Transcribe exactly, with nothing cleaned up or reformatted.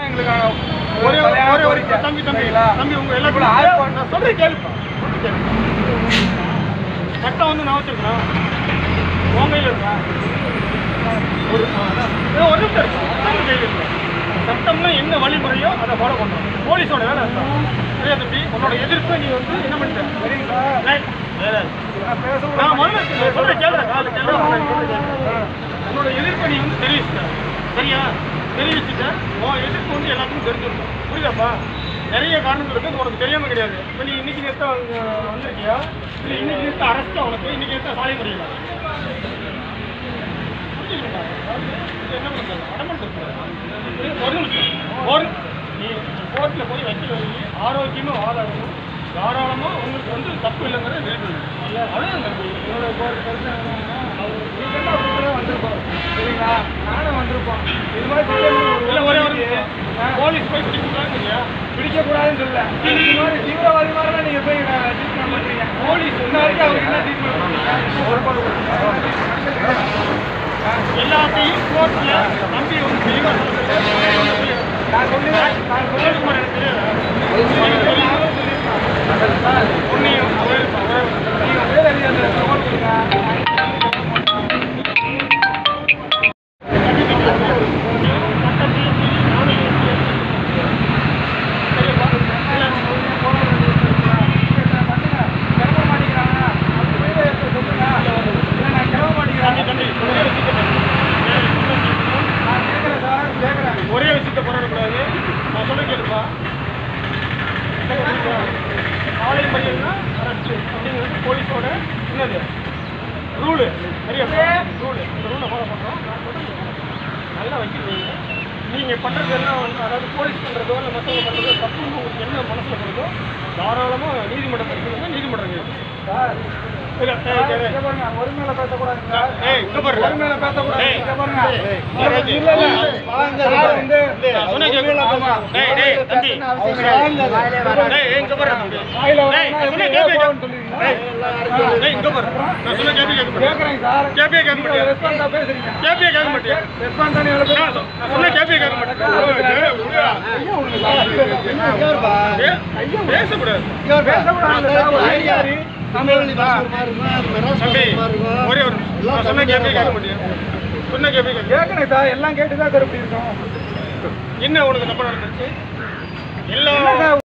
எங்களுக்கு ஒரே ஒரே தம்பி தம்பி தம்பி உங்க எல்லாருக்கும் நான் சொல்றேன் கேளுப்பா. சட்டம் வந்து நான் வச்சிருக்கேன் உன் கையில் இருக்கா ஒரு ஒரு நிமிஷம் இருக்கும் கையில் இருக்கு. சட்டம்னா என்ன வழிமுறையோ அதை ஃபாலோ பண்ணுறோம். போலீஸோட வேலை அதுதான். சரியா தம்பி உன்னோட எதிர்ப்பை நீ வந்து என்ன பண்ணிட்ட நான் முதல்ல சொல்கிறேன் கேள்வி காலு கேள்வி உன்னோட எதிர்ப்பை நீ வந்து தெரிவிச்சுட்ட. சரியா தெரிவிச்சுட்ட உன் எதிர்ப்பு வந்து எல்லாத்துக்கும் தெரிஞ்சிருக்கும். புரியுதாப்பா? நிறைய காரணங்கள் இருக்குது உனக்கு தெரியாமல் கிடையாது. இப்போ நீ இன்னைக்கு நேரத்தை வந்திருக்கியா இல்லை இன்னைக்கு நேரத்தை அரெஸ்ட்டாக உனக்கு இன்னைக்கு நேரத்தை சாலை முடியல என்ன பண்ணுறது அடமெண்ட் ஒரு நிமிஷம் ஒரு நீ கோர்ட்டில் போய் வக்கீல் வாங்கி ஆரோக்கியமாக வாதாடணும். தாராளமாக உங்களுக்கு வந்து தப்பு இல்லைங்கிறத நிரூபிக்கணும். அதான் தம்பி என்னோட பிரச்சனை வந்திருப்போம். சரிங்களா நானும் வந்திருப்போம். இது மாதிரி இல்லை ஒரே ஒரு போலீஸ் போய் பிடிக்கக்கூடாதுன்னு இல்லையா பிடிக்கக்கூடாதுன்னு சொல்ல இது மாதிரி தீவிரவாதி மாதிரிலாம் நீங்கள் போய் ட்ரீட்மெண்ட் பண்ணுறீங்க. போலீஸ் இன்ன வரைக்கும் அவருக்கு என்ன ட்ரீட்மெண்ட் பண்ணுறீங்க? எல்லாத்தையும் கோர்ட்டில் தம்பி வந்து தெளிவாக நான் சொல்லி நான் சொல்லி ஒன்றையும் நீங்கள் வேலை அந்த சவால் கொடுங்க. ஒரே விஷயத்தை போராடக்கூடாது. நான் சொல்ல கேளுப்பா. சாலை மறியல்னா அரெஸ்ட் அப்படிங்கிறது போலீஸோட என்னது ரூலு. சரியா ரூலு இந்த ரூலை ஃபாலோ பண்ணுறோம். நான் சொல்லுங்க நல்லா வைக்கிறீங்க. நீங்கள் பண்ணுறது எல்லாம் வந்து அதாவது போலீஸ் பண்ணுறதோ இல்லை மற்றவங்க பண்ணுறதோ தப்புன்னு உங்களுக்கு என்ன மனசில் பண்ணுறதோ தாராளமாக நீதிமன்றம் இருக்குதுங்க. நீதிமன்றம் இருக்குது சார். ஒரு மேல பேசக்கூடாது. ஒரு மேல பேசக்கூடாது. பேசக்கூடாது. ஒரே ஒரு சொன்ன கேள்வி கேட்க மாட்டேன். சொன்ன கேள்வி கேட்கணும் சார். எல்லாம் கேட்டுதான் சார் இப்படி இருக்கும். என்ன உனக்கு தப்பா நடந்துச்சு? எல்லா